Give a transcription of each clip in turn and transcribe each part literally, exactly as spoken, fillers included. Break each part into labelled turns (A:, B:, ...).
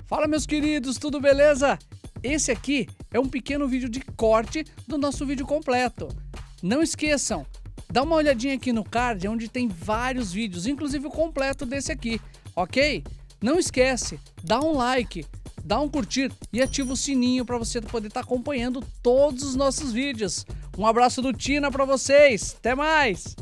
A: Fala, meus queridos, tudo beleza? Esse aqui é um pequeno vídeo de corte do nosso vídeo completo. Não esqueçam, dá uma olhadinha aqui no card, onde tem vários vídeos, inclusive o completo desse aqui, ok? Não esquece, dá um like, dá um curtir e ativa o sininho para você poder estar acompanhando todos os nossos vídeos. Um abraço do Tina para vocês, até mais!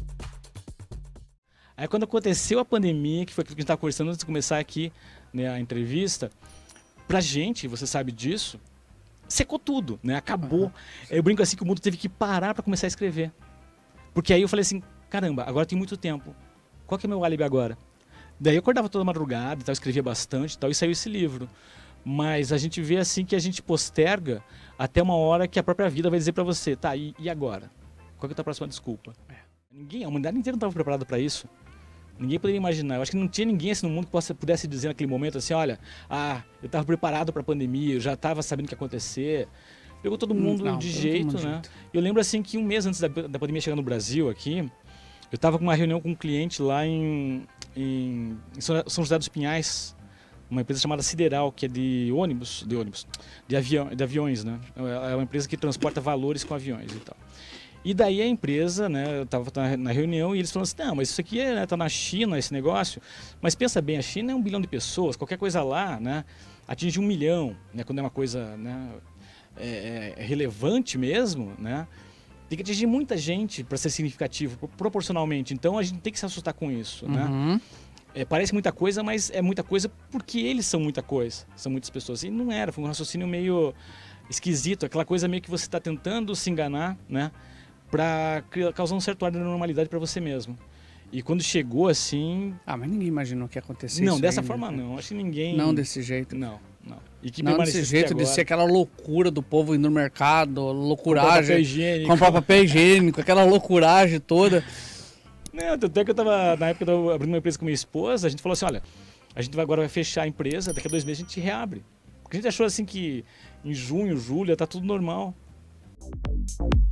B: Aí quando aconteceu a pandemia, que foi aquilo que a gente estava conversando antes de começar aqui, né, a entrevista, pra gente, você sabe disso, secou tudo, né? Acabou. Uhum. Eu brinco assim que o mundo teve que parar para começar a escrever. Porque aí eu falei assim, caramba, agora tem muito tempo. Qual que é o meu álibi agora? Daí eu acordava toda madrugada e tal, escrevia bastante e tal, e saiu esse livro. Mas a gente vê assim que a gente posterga até uma hora que a própria vida vai dizer para você, tá, e, e agora? Qual que é a tua próxima desculpa? É. Ninguém, a humanidade inteira não estava preparada para isso. Ninguém poderia imaginar. Eu acho que não tinha ninguém assim no mundo que possa, pudesse dizer naquele momento assim, olha, ah, eu estava preparado para a pandemia, eu já estava sabendo o que ia acontecer. Pegou todo mundo não, de jeito, né? Jeito. Eu lembro assim que um mês antes da, da pandemia chegar no Brasil aqui, eu estava com uma reunião com um cliente lá em, em, em São José dos Pinhais, uma empresa chamada Sideral, que é de ônibus, de ônibus, de, avião, de aviões, né? É uma empresa que transporta valores com aviões e tal. E daí a empresa, né, eu estava na reunião e eles falaram assim, não, mas isso aqui está né, tá na China, esse negócio, mas pensa bem, a China é um bilhão de pessoas, qualquer coisa lá, né, atinge um milhão, né, quando é uma coisa, né, é, é relevante mesmo, né, tem que atingir muita gente para ser significativo, proporcionalmente, então a gente tem que se assustar com isso, né.
A: Uhum.
B: É, parece muita coisa, mas é muita coisa porque eles são muita coisa, são muitas pessoas, e não era, foi um raciocínio meio esquisito, aquela coisa meio que você está tentando se enganar, né, para causar um certo ar de normalidade para você mesmo. E quando chegou assim...
A: Ah, mas ninguém imaginou que ia acontecer
B: não,
A: isso
B: dessa
A: aí,
B: forma
A: né?
B: não. Acho que ninguém...
A: Não desse jeito.
B: Não, não. E que
A: não desse jeito de ser aquela loucura do povo indo no mercado, loucuragem.
B: Comprar papel higiênico.
A: Comprar papel higiênico, aquela loucuragem toda.
B: Não, até que eu tava, na época eu tava abrindo uma empresa com minha esposa, a gente falou assim, olha, a gente agora vai fechar a empresa, daqui a dois meses a gente reabre. Porque a gente achou assim que em junho, julho, tá tudo normal.